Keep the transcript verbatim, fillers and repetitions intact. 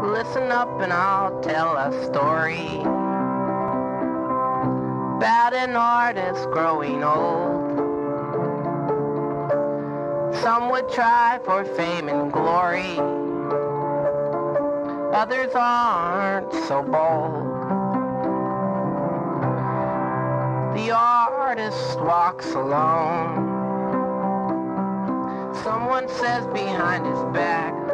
Listen up and I'll tell a story about an artist growing old. Some would try for fame and glory, others aren't so bold. The artist walks alone. Someone says behind his back,